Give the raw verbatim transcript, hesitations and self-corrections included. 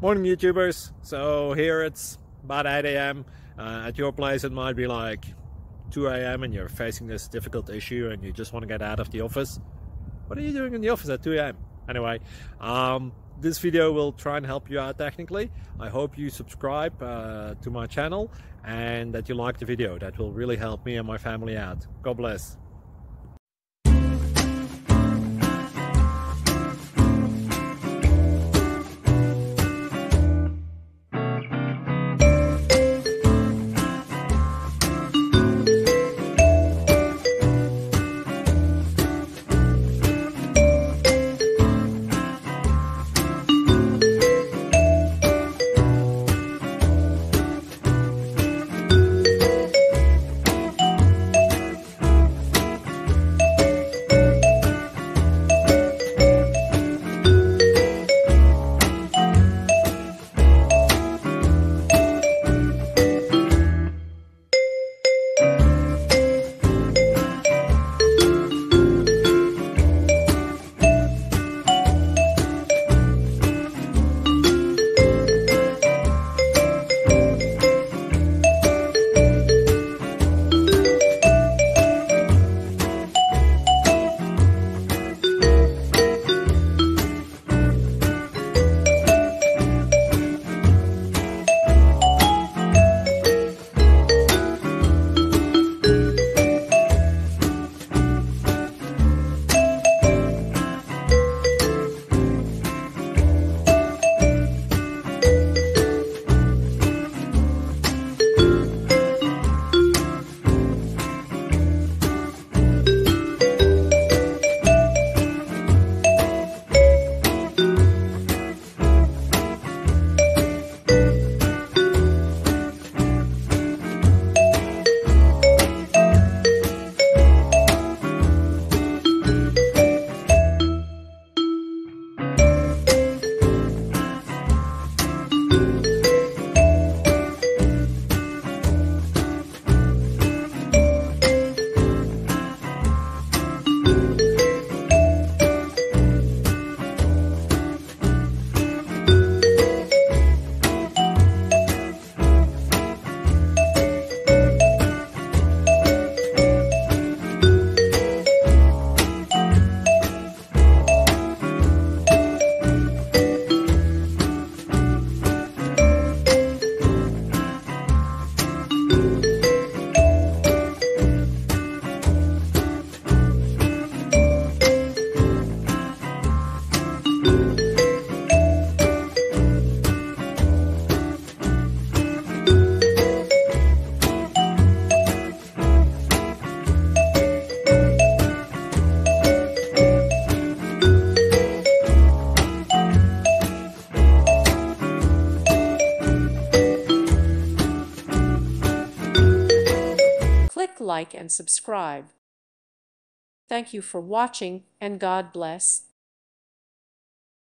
Morning YouTubers. So here it's about eight A M Uh, at your place it might be like two A M and you're facing this difficult issue and you just want to get out of the office. What are you doing in the office at two A M? Anyway, um, this video will try and help you out technically. I hope you subscribe uh, to my channel and that you like the video. That will really help me and my family out. God bless. Click like and subscribe. Thank you for watching, and God bless.